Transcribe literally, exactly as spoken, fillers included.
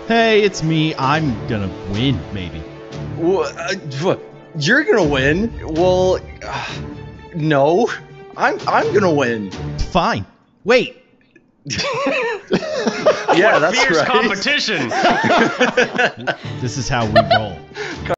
Hey, it's me. I'm gonna win, maybe. Uh, you're gonna win? Well, uh, no. I'm I'm gonna win. Fine. Wait. Yeah, that's Fierce right. competition. This is how we roll.